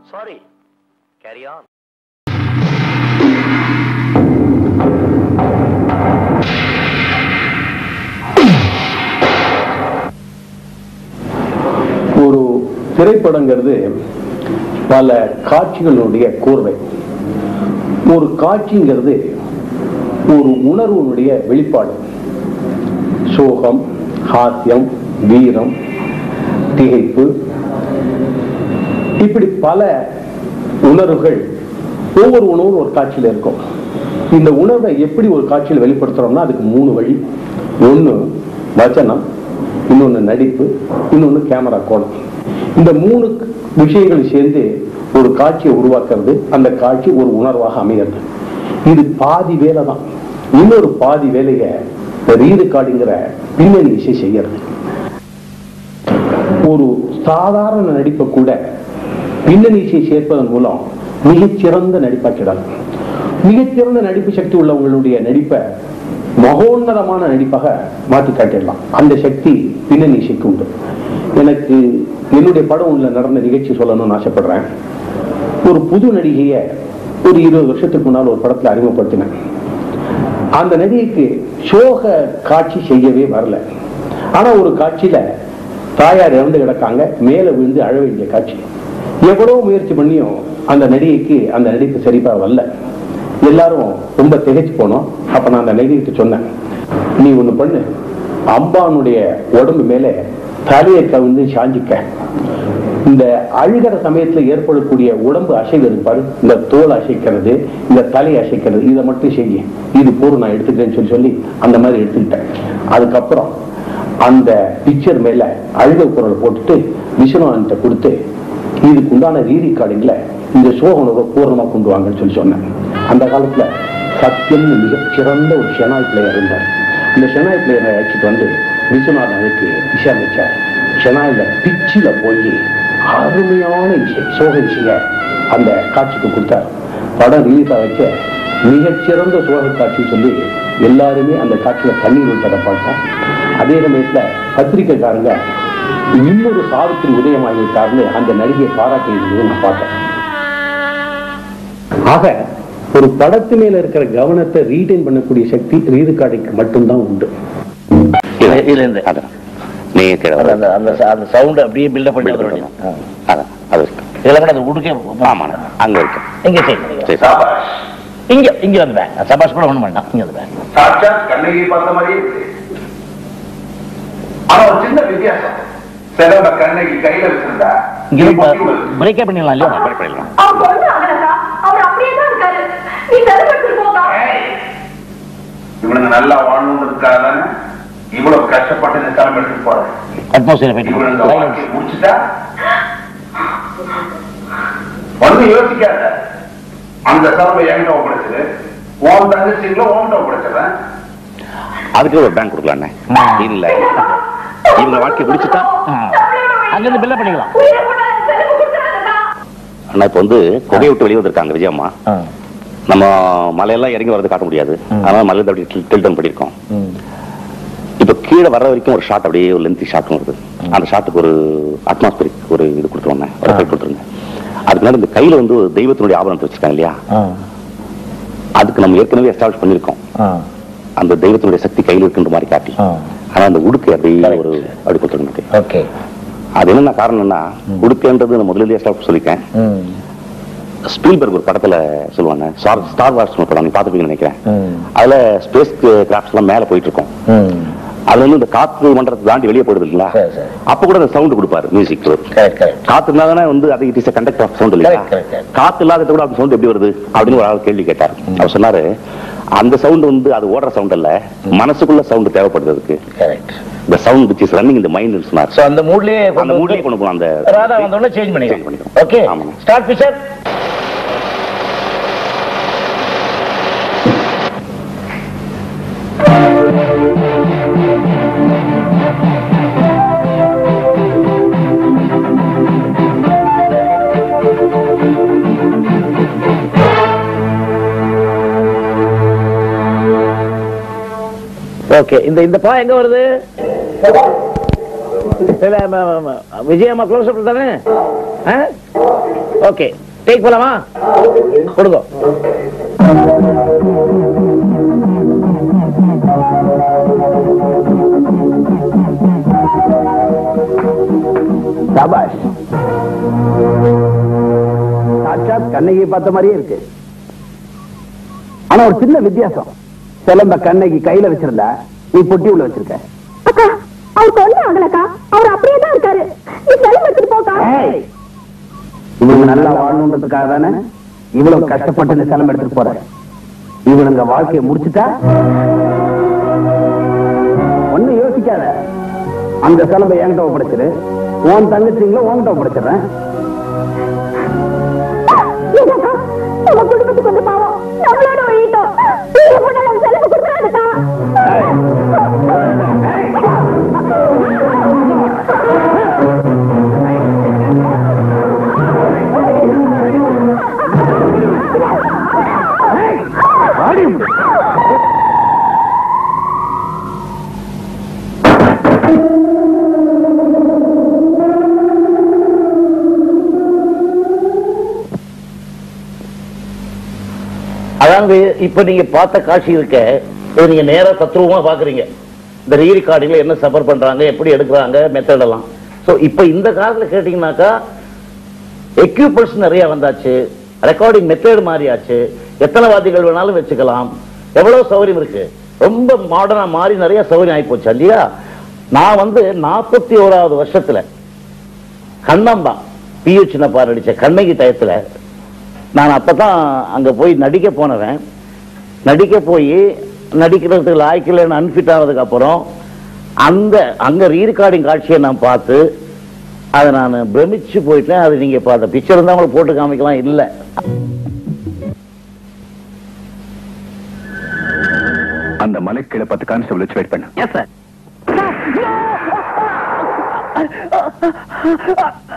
Sorry. Carry on. ஒரு திரைப்படங்கிறது பல காட்சிகளுடைய கூர்வை. ஒரு காட்சிங்கிறது ஒரு உணர்வுடைய வெளிப்பாடு. சோகம், ஹாஸ்யம், வீரம், திகைப்பு, இப்படி பல உணர்வுகள் ஒவ்வொரு உணர்வும் ஒரு காட்சியில் இருக்கும். இந்த உணர்வை எப்படி ஒரு காட்சியில் வெளிப்படுத்துறோம்னா அதுக்கு 3 வழி. ஒன்று வசனம், இன்னொன்று நடிப்பு, இன்னொன்று கேமரா கோணம். இந்த 3 விஷயங்கள் சேர்ந்து ஒரு காட்சியை உருவாக்குறது. அந்த காட்சி ஒரு உணர்வாக அமைகிறது. இது பாதி வேலை தான். இன்னொரு பாதி வேலையை ரீரெக்கார்டிங்கிற பின்னணி இசை செய்யறது. ஒரு சாதாரண நடிப்பை கூட பின்னணி இசை சேர்ப்பதன் மூலம் மிகச்சிறந்த நடிப்பாக்கிடலாம். மிகச்சிறந்த நடிப்பு சக்தி உள்ளவங்களுடைய நடிப்பை மகோன்னதமான நடிப்பாக மாற்றி காட்டிடலாம். அந்த சக்தி பின்னணி இசைக்கு உண்டு. எனக்கு என்னுடைய படம் உள்ள நடந்த நிகழ்ச்சி சொல்லணும்னு ஆசைப்படுறேன். ஒரு புது நடிகையை ஒரு 20 வருஷத்துக்கு முன்னால் ஒரு படத்தில் அறிமுகப்படுத்தினேன். அந்த நடிகைக்கு சோக காட்சி செய்யவே வரல. ஆனா ஒரு காட்சியில தாயார் இறந்து கிடக்காங்க, மேல விழுந்து அழ வேண்டிய காட்சி. எவ்வளவு முயற்சி பண்ணியும் அந்த நடிகைக்கு அந்த நடிப்பு சரிப்பா வரல. எல்லாரும் ரொம்ப திகைச்சு போனோம். அப்ப நான் அந்த நடிகைக்கு சொன்னேன், நீ ஒண்ணு பண்ணு, அம்பானுடைய உடம்பு மேல தலையை கவிழ்ந்து சாஞ்சிக்க. இந்த அழுகிற சமயத்துல ஏற்படக்கூடிய உடம்பு அசைவு இருப்பாரு, இந்த தோல் அசைக்கிறது, இந்த தலை அசைக்கிறது, இதை மட்டும் செய்ய, இது போரும், நான் எடுத்துக்கிறேன்னு சொல்லி அந்த மாதிரி எடுத்துக்கிட்டேன். அதுக்கப்புறம் அந்த பிக்சர் மேல அழுக குரல் போட்டுட்டு விஸ்வநாதன்கிட்ட கொடுத்து, இதுக்கு உண்டான ரீரெக்கார்டிங்ல இந்த சோக உணர்வை பூர்ணமா கொண்டு வாங்கன்னு சொல்லி சொன்னேன். அந்த காலத்துல சத்தியம்னு மிகச்சிறந்த ஒரு ஷெனாய் பிளேயர் இருந்தார். இந்த ஷெனாய் பிளேயரை அழைச்சிட்டு வந்து விஸ்வநாதனுக்கு இசையமைச்சார். ஷெனாயில பிச்சில போய் அருமையான இசை, சோக இசைய அந்த காட்சிக்கு கொடுத்தார். படம் ரிலீஸ் ஆக மிகச்சிறந்த சோக காட்சி சொல்லி எல்லாருமே அந்த காட்சியில கண்ணீர் விட்டதை பார்த்தேன். அதே சமயத்துல பத்திரிகைக்காரங்க இன்னொரு சாவித்திரி உதயமாகிவிட்டார்னு அந்த நடிகையை பாராட்டி இருந்தது நான் பார்த்தேன். ஆக ஒரு படத்து மேல இருக்கிற கவனத்தை ரீடைன் பண்ணக்கூடிய சக்தி ரீரெக்கார்டிங்க்கு மட்டும்தான் உண்டு. அந்த சவுண்ட் அப்படியே பில்டப் பண்ணி அங்க இருக்கு. இங்க வந்து சபாஷ் கூட ஒண்ணு வேண்டாம். இங்க வந்து கண்ணகி பார்த்த மாதிரி ஆனா ஒரு சின்ன வித்தியாசம். செலவ கண்ணகி கையில வச்சிருந்தா பிரேக்கே பண்ணிடலாம் இல்லையா? பிரேக் பண்ணிடலாம். இவனுங்க நல்லா வாழணுன்றதுக்காக இவ்வளவு கஷ்டப்பட்டு இந்த ஸ்தலம் எடுத்துட்டு போறேன். முடிச்சுட்டா வந்து யோசிக்காத. அந்த ஸ்தலம் என்கிட்ட ஒப்படைச்சது, உன் தங்கச்சிங்கள உன்கிட்ட ஒப்படைச்சிடறேன். அதுக்கு ஒரு பேங்க் கொடுக்கலாண்ணே. இல்ல இவங்க வாழ்க்கை பிடிச்சுட்டா அங்கிருந்து பில்ல பண்ணிக்கலாம். ஆனா இப்ப வந்து கொகையை விட்டு வெளியே வந்திருக்காங்க விஜயம்மா. நம்ம மலையெல்லாம் இறங்கி வரது காட்ட முடியாது. அதனால மலையில அப்படி டில்டன் பண்ணிருக்கோம். இப்ப கீழே வர்ற வரைக்கும் ஒரு ஷாட், அப்படியே ஒரு லென்த்தி ஷாட்டும் வருது. அந்த ஷாட்டுக்கு ஒரு அட்மாஸ்பியரிக் ஒரு இது கொடுத்துருவோம், ஒரு கை கொடுத்துருங்க. அதுக்கு முன்னாடி இந்த கையில வந்து தெய்வத்தினுடைய ஆபரணத்தை வச்சிருக்காங்க இல்லையா, அதுக்கு நம்ம ஏற்கனவே எஸ்டாப்ளிஷ் பண்ணிருக்கோம். அந்த தெய்வத்தினுடைய சக்தி கையில் இருக்குன்ற மாதிரி காட்டி, ஆனா அந்த உடுக்கை அப்படியே ஒரு அப்படி கொடுத்துருங்க. அது என்ன காரணம்னா, உடுக்கைன்றது நான் முதல்ல எஸ்டாப்ளிஷ் சொல்லிட்டேன். ஸ்பீல்பர்க் ஒரு படத்துல சொல்லுவாங்க, ஸ்டார் வார்ஸ் படம், நீங்க பாத்துப்பீங்கன்னு நினைக்கிறேன். அதுல ஸ்பேஸ் கிராஃப்ட்ஸ் எல்லாம் மேல போயிட்டு இருக்கும். அது வந்து இந்த காத்து மண்டலத்தை தாண்டி வெளியே போயிடுது இல்லையா, அப்ப கூட அந்த சவுண்ட் கொடுப்பாரு மியூசிக். காத்து இருந்தாதானே வந்து அது it is conduct of sound இல்லையா, காத்து இல்லாத கூட அந்த சவுண்ட் எப்படி வருது அப்படின்னு ஒரு ஆள் கேள்வி கேட்டார். அவர் சொன்னாரு, அந்த சவுண்ட் வந்து அது ஓடுற சவுண்ட் அல்ல, மனசுக்குள்ள சவுண்ட் தேவைப்படுறதுக்கு. The sound which is running in the mind is not. So அந்த மூட்லயே கொண்டு போலாம். அந்த ராதா வந்தோனே சேஞ்ச் பண்ணிக்கலாம். Okay, start picture. ஓகே, இந்த பா எங்க வருது? விஜயம்மா க்ளோஸ் அப் தானே? ஓகே டேக் போலாமா? கொடுங்க. சாபாஷ். சாட்சாத் கண்ணகி பார்த்த மாதிரியே இருக்கு. ஆனா ஒரு சின்ன வித்தியாசம். சிலம்ப கண்ணகி கையில வச்சிருந்தா நீ பொட்டி உள்ள வச்சிருக்க. அக்கா அவர் கொண்டு ஆகலக்கா, அவர் அப்படியே தான் இருக்காரு. நீ சிலம்பு எடுத்துட்டு போக்கா. இவங்க நல்லா வாழணுன்றதுக்காக தானே இவ்வளவு கஷ்டப்பட்டு இந்த சிலம்பு எடுத்துட்டு போற. இவனுங்க வாழ்க்கையை முடிச்சுட்டா ஒண்ணு யோசிக்காத. அந்த சிலம்பை என்கிட்ட ஒப்படைச்சிரு. உன் தங்கச்சிங்கள உன்கிட்ட ஒப்படைச்சிடுறேன். நம்ம குடும்பத்துக்கு வந்து பாவம் நம்மளோட வழிட்டோம். சிலம்பு கொடுக்குறாங்கக்கா. அதாவது இப்ப நீங்க பார்த்த காட்சி இருக்க, நீங்க நேரா தத்ரூபமா பாக்குறீங்க. இந்த ரீரிகார்டிங்ல என்ன சஃபர் பண்றாங்க, எப்படி எடுக்கிறாங்க, மெத்தட் எல்லாம். சோ இப்ப இந்த காலத்துல கேட்டீங்கன்னாக்கா எக்யூப்மெண்ட்ஸ் நிறைய வந்தாச்சு, ரெக்கார்டிங் மெத்தட் மாறியாச்சு, எத்தனை வாத்திகள் வேணாலும் வச்சுக்கலாம், எவ்வளவு சௌகரியம் இருக்கு. ரொம்ப மாடர்னா மாறி நிறைய சௌகரியம் ஆகி போச்சு இல்லையா? நான் 41வது வருஷத்துல கண்ணம்பா பியூ சின்னப்பா நடிச்ச கண்ணகி டயத்துல நான் அப்பதான் அங்க போய் நடிக்க போனவன். நடிக்க போய் நடிக்கிறதுக்கு லாய்க்கில் அன்ஃபிட் ஆனதுக்கு அப்புறம் அங்க ரீரெக்கார்டிங் காட்சியை நான் பார்த்து அதை நான் பிரமிச்சு போயிட்டேன். அது நீங்க பார்த்த பிக்சர் இருந்தா உங்களுக்கு போட்டு காமிக்கலாம். இல்ல அந்த மலைக்கீழே 10 கான்ஸ்டபிள் வச்சு வெயிட் பண்ண. Yes sir.